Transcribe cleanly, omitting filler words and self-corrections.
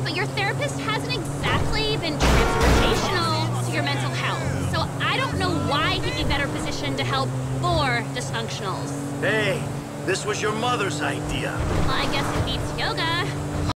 but your therapist hasn't exactly been transportational to your mental health. So I don't know why he'd be better positioned to help 4 dysfunctionals. Hey, this was your mother's idea. Well, I guess it beats yoga.